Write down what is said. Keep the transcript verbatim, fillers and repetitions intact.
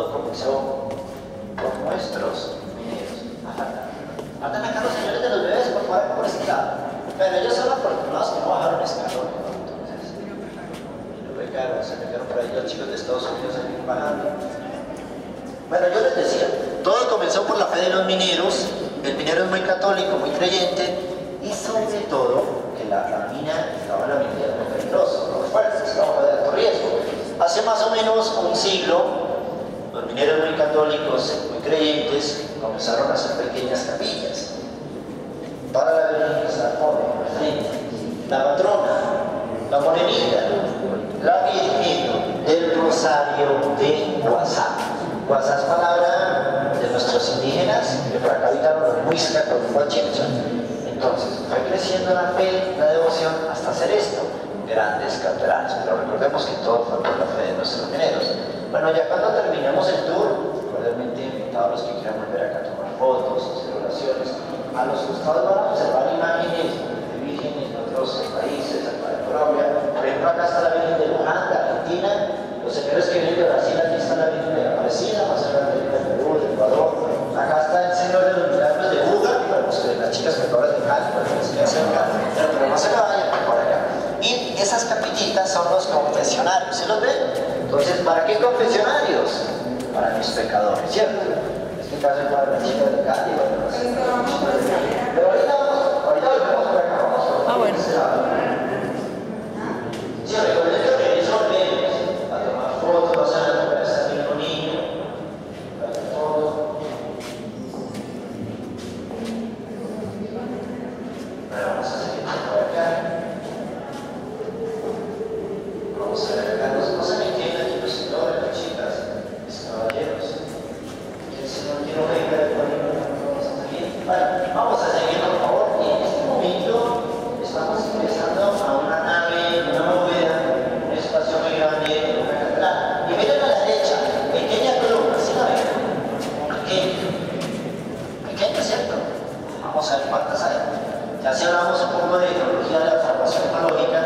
todo comenzó por nuestros mineros. Matan acá a los señores de los bebés, por favor, por este lado. Pero ellos son afortunados que no bajaron escalón. Entonces, y no pegaron, se metieron por ahí los chicos de Estados Unidos a ir bajando. Bueno, yo les decía, todo comenzó por la fe de los mineros. El minero es muy católico, muy creyente, y sobre todo que la, la mina estaba en la mina muy peligrosa, muy fuerte, estaba de alto riesgo. Hace más o menos un siglo, los mineros muy católicos, muy creyentes, comenzaron a hacer pequeñas capillas para la Virgen que está la patrona, la morenita, la Virgen del Rosario de Guasá. Guasá es palabra de nuestros indígenas que por acá habitaron los muiscas, los huachichas. Entonces, fue creciendo la fe, la devoción, hasta hacer esto, grandes catedrales. Pero recordemos que todo fue por la fe de nuestros mineros. Bueno, ya cuando terminemos el tour, realmente invitados a los que quieran volver acá a tomar fotos, hacer oraciones. A los costados van a observar imágenes de vírgenes de otros países, acá de Colombia. Por ejemplo, acá está la Virgen de Luján, de Argentina. Los señores que vienen de Brasil, aquí está la Virgen de Aparecida, más allá de Perú, de Ecuador. Acá está el Señor de los Milagros de Buga, para los que, las chicas que todas de Cali, para los que hacen acá. Pero no se me vayan por acá. Y esas capillitas son los confesionarios, ¿se los ven? Entonces, ¿para qué confesionarios? Para mis pecadores, ¿cierto? En este caso es para las chicas de Cali, bueno, no sé. Pero ahorita vamos, ahorita volvemos por acá, vamos por Ah, bueno. Sí, recuerden que ustedes son bebés, a tomar fotos, no se van a tocar ese mismo niño, para la foto. Bueno, vamos a seguir por acá. Vamos a ver acá, no, no se me entienden aquí los señores, las chicas, mis caballeros. Y el señor quiero venir a vamos a seguir. Bueno, vamos a seguir por favor. Y en este momento estamos ingresando a una nave, una bóveda, un espacio muy grande, una catedral. Y miren a la derecha, pequeña columna, ¿sí la ven? Pequeña. Pequeña, ¿cierto? Vamos a ver cuántas hay. Ya si hablamos un poco de geología de la formación geológica,